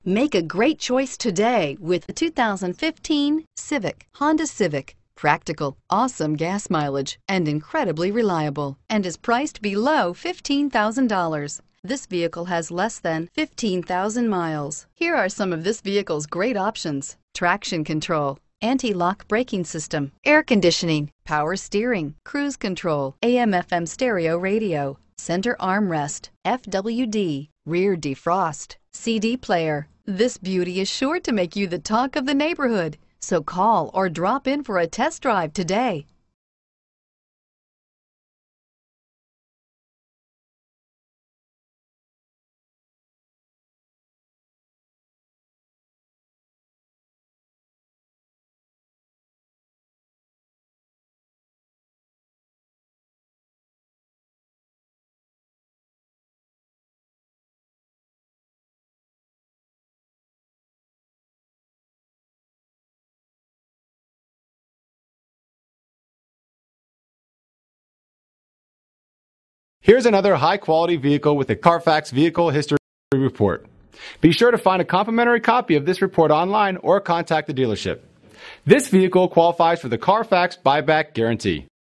Make a great choice today with the 2015 Honda Civic. Practical, awesome gas mileage, and incredibly reliable, and is priced below $15,000. This vehicle has less than 15,000 miles. Here are some of this vehicle's great options: traction control, anti-lock braking system, air conditioning, power steering, cruise control, AM/FM stereo radio, center armrest, FWD, rear defrost, CD player. This beauty is sure to make you the talk of the neighborhood. So call or drop in for a test drive today. Here's another high-quality vehicle with a Carfax Vehicle History Report. Be sure to find a complimentary copy of this report online or contact the dealership. This vehicle qualifies for the Carfax Buyback Guarantee.